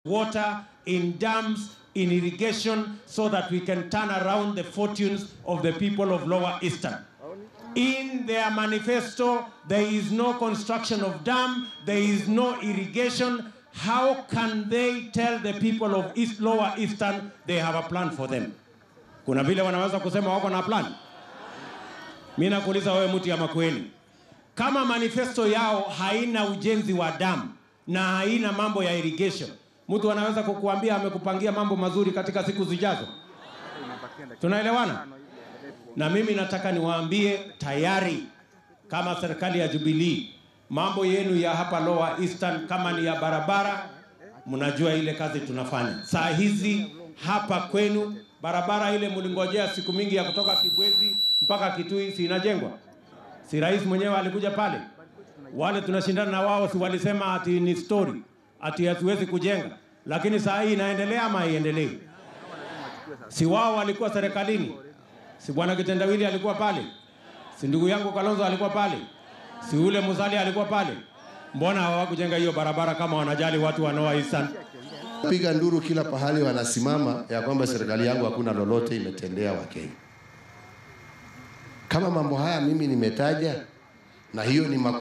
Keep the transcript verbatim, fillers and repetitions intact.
water in dams, in irrigation, so that we can turn around the fortunes of the people of Lower Eastern. In their manifesto, there is no construction of dam, there is no irrigation. How can they tell the people of East, Lower Eastern they have a plan for them? Kuna vile wanaweza kusema wako na plan? Mimi nakuuliza wewe mtu ya Makueni, kama manifesto yao haina ujenzi wa dam na haina mambo ya irrigation, mtu anaweza kukuambia amekupangia mambo mazuri katika siku zijazo? Tunaelewana? Na mimi nataka niwaambie tayari, kama serikali ya Jubilee, mambo yenu ya hapa Lower Eastern, kama ni ya barabara, mnajua ile kazi tunafanya. Saa hizi hapa kwenu barabara ile mlingojea siku mingi ya kutoka Kibwezi mpaka Kitui si inajengwa? Si rais mwenyewe alikuja pale? Wale tunashindana na wao si walisema ati ni story, ati hatuwezi kujenga, lakini saa hii inaendelea ama haiendelee? Si wao walikuwa serikalini? Si bwana Kitendawili alikuwa pale? Si ndugu yangu Kalonzo alikuwa pale? Si ule Muzali alikuwa pale? Mbona hawakujenga hiyo barabara kama wanajali watu wa Lower Eastern? Piga nduru kila pahali wanasimama ya kwamba serikali yangu hakuna lolote imetendea Wakenya. Kama mambo haya mimi nimetaja, na hiyo ni